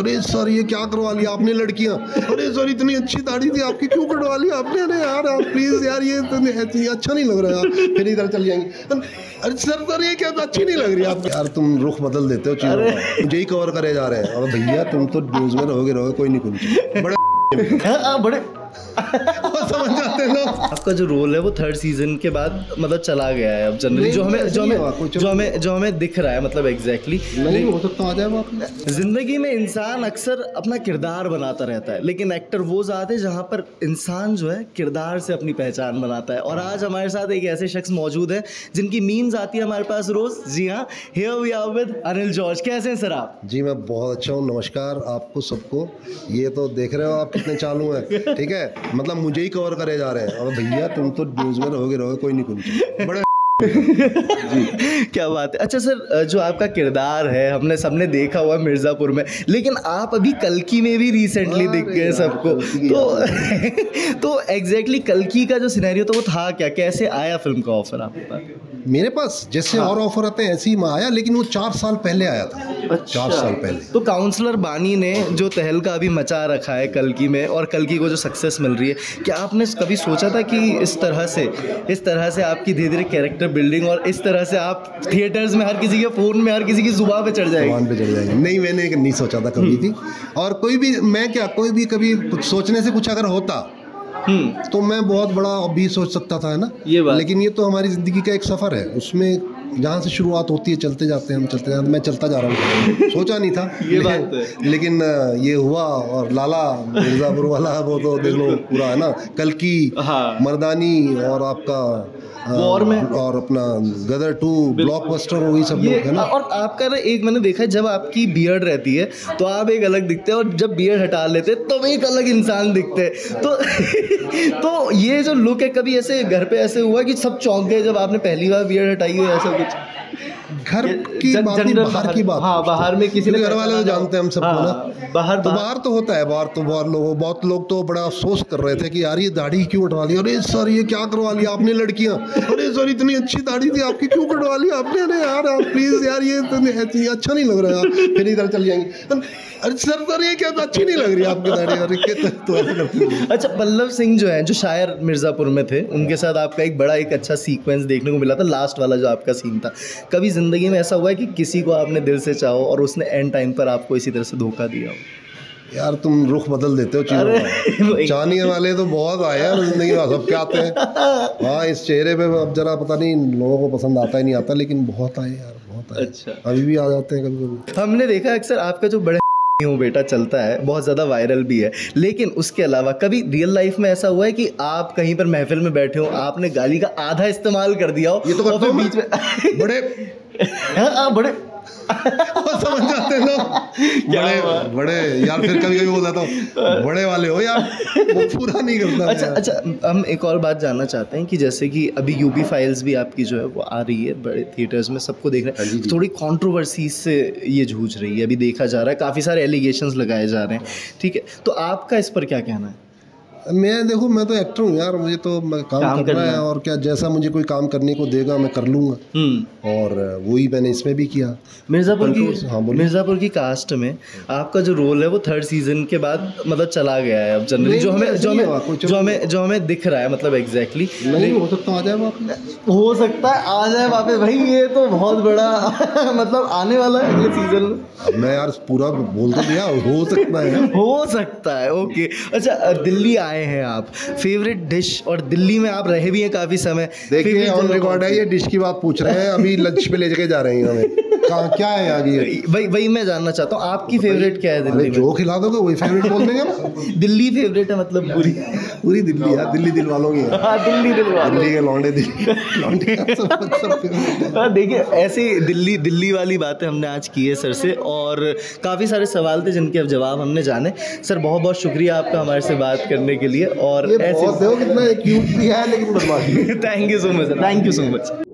अरे सर ये क्या करवा लिया आपने लड़कियां, अरे सर इतनी अच्छी दाढ़ी थी आपकी, क्यों कटवा लिया आपने, अरे यार आप प्लीज यार ये तो अच्छा नहीं लग रहा यार, फिर इधर चल जाएंगे, अरे सर ये क्या अच्छी नहीं लग रही आप यार, तुम रुख बदल देते हो चीजों का, मुझे ही कवर करे जा रहे हैं। और भैया तुम तो न्यूज में रहोगे कोई नहीं कुछ बड़े समझ जाते हैं लोग। आपका जो रोल है वो थर्ड सीजन के बाद मतलब चला गया है अब जनरली, जो हमें दिख रहा है मतलब एग्जैक्टली नहीं हो सकता आ जाए वापस। जिंदगी में इंसान अक्सर अपना किरदार बनाता रहता है, लेकिन एक्टर वो ज़ात है जहाँ पर इंसान जो है किरदार से अपनी पहचान बनाता है। और आज हमारे साथ एक ऐसे शख्स मौजूद है जिनकी मीम्स आती है हमारे पास रोज। जी हाँ, here we are with Anil George. कैसे हैं सर आप? जी मैं बहुत अच्छा हूँ, नमस्कार आपको सबको। ये तो देख रहे हो आप कितने चालू हैं, ठीक है, मतलब मुझे ही कवर करे जा रहे हैं। और भैया तुम तो न्यूज में रहोगे कोई नहीं कुछ बड़े जी क्या बात है। अच्छा सर, जो आपका किरदार है हमने सबने देखा हुआ मिर्ज़ापुर में, लेकिन आप अभी कल्कि में भी रिसेंटली दिख गए सबको, तो एग्जैक्टली कल्कि का जो सिनेरियो तो वो था क्या, कैसे आया फिल्म का ऑफर आपके पास? मेरे पास जैसे और ऑफर आते हैं ऐसे ही आया, लेकिन वो 4 साल पहले आया था। अच्छा। 4 साल पहले। तो काउंसलर बानी ने जो तहलका अभी मचा रखा है कल्कि में, और कल्कि को जो सक्सेस मिल रही है, क्या आपने कभी सोचा था कि इस तरह से आपकी धीरे धीरे कैरेक्टर बिल्डिंग और इस तरह से आप थिएटर्स में हर किसी के फ़ोन में हर किसी की जुबान पे चढ़ जाएगी? नहीं, मैंने नहीं सोचा था कभी भी। और कोई भी कभी कुछ सोचने से कुछ अगर होता तो मैं बहुत बड़ा भी सोच सकता था, है ना, ये बात। लेकिन ये तो हमारी ज़िंदगी का एक सफ़र है, उसमें जहाँ से शुरुआत होती है चलते जाते हैं, मैं चलता जा रहा हूँ। सोचा नहीं था ये बात है। लेकिन ये हुआ। और लाला मिर्ज़ापुर वाला वो तो देख लो पूरा, है ना, कल्कि, मर्दानी और आपका वॉर में, और अपना गदर 2 ब्लॉकबस्टर वही सब लोग, है ना। और आपका ना एक मैंने देखा है, जब आपकी बियर्ड रहती है तो आप एक अलग दिखते हैं, और जब बियर्ड हटा लेते हैं तो एक अलग इंसान दिखते हैं। तो ये जो लुक है, कभी ऐसे घर पे ऐसे हुआ कि सब चौंक गए जब आपने पहली बार बियर्ड हटाई हो, ऐसा कुछ? घर की बात नहीं, बाहर की बात। हाँ, बाहर में किसी ने, घर वाले तो जानते हैं हम सबको ना। बाहर तो होता है, बहुत लोग तो बड़ा अफसोस कर रहे थे कि यार ये दाढ़ी क्यों कटवा ली, अरे सर ये क्या करवा लिया आपने लड़कियां, अरे सर इतनी अच्छी दाढ़ी थी आपकी, क्यों कटवा लिया आपने, अरे यार आप प्लीज यार ये तो अच्छा नहीं लग रहा यार, फिर इधर चल जाएंगे, अरे सर ये क्या अच्छी नहीं लग रही आपकी दाढ़ी, अरे तो ऐसा करते हैं। अच्छा, पल्लव सिंह जो है, जो शायर मिर्ज़ापुर में थे, उनके साथ आपका एक बड़ा एक अच्छा सीक्वेंस देखने को मिला था, लास्ट वाला जो आपका सीन था। कभी ज़िंदगी में ऐसा हुआ है कि किसी को आपने दिल से चाहो और उसने एंड टाइम पर आपको इसी तरह से धोखा दिया हो? यार तुम रुख बदल देते हो चीज़ों का। चाहने वाले तो बहुत आए हैं जिंदगी में, सब क्या आते हैं। हाँ, इस चेहरे पे अब जरा पता नहीं लोगों को पसंद आता ही नहीं आता, लेकिन बहुत आए यार, बहुत आए। अच्छा, अभी भी आ जाते हैं कभी कभी। हमने देखा अक्सर आपका जो बड़े हूँ बेटा चलता है, बहुत ज़्यादा वायरल भी है, लेकिन उसके अलावा कभी रियल लाइफ में ऐसा हुआ है कि आप कहीं पर महफिल में बैठे हो, आपने गाली का आधा इस्तेमाल कर दिया हो? ये तो करता हूँ बीच में बड़े समझ जाते हैं लोग, बड़े यार, फिर कभी बोल जाता हूँ बड़े वाले हो यार, वो पूरा नहीं करता। अच्छा, हम एक और बात जानना चाहते हैं कि जैसे कि अभी यूपी फाइल्स भी आपकी जो है वो आ रही है बड़े थिएटर्स में, सबको देख रहे हैं, थोड़ी कंट्रोवर्सी से ये जूझ रही है, अभी देखा जा रहा है, काफ़ी सारे एलिगेशंस लगाए जा रहे हैं, ठीक है, तो आपका इस पर क्या कहना है? देखो मैं तो एक्टर हूँ यार, मुझे तो काम करना है, और क्या जैसा मुझे कोई काम करने को देगा मैं कर लूँगा, और वही मैंने इसमें भी किया। मिर्ज़ापुर की कास्ट में आपका जो रोल है वो थर्ड सीजन के बाद मतलब चला गया है अब जनरली, जो हमें दिख रहा है मतलब एग्जैक्टली। नहीं हो सकता आ जाए वापस, हो सकता है आ जाए वापस भाई, ये तो बहुत बड़ा मतलब आने वाला है अगले सीजन में। मैं यार पूरा बोल तो दिया, हो सकता है। ओके, अच्छा दिल्ली आए हैं आप, फेवरेट डिश, और दिल्ली में आप रहे भी हैं काफ़ी समय। देखिए ऑन रिकॉर्ड है, ये डिश की बात पूछ रहे हैं, अभी लंच पे ले जाके जा रहे हैं हमें, क्या है आगे वही मैं जानना चाहता हूँ, आपकी फेवरेट क्या है दिल्ली में? जो खिला दोगे वही फेवरेट बोल देंगे। दिल्ली फेवरेट है मतलब पूरी दिल्ली यार, दिल्ली दिल वालों की, दिल्ली के लौंडे, देखिए ऐसे दिल्ली वाली बातें हमने आज की है सर से, और काफ़ी सारे सवाल थे जिनके अब जवाब हमने जाने। सर बहुत बहुत शुक्रिया आपका हमारे से बात करने के लिए, और ऐसे कितना क्यूट भी है लेकिन बदमाश। Thank you so much sir, thank you so much.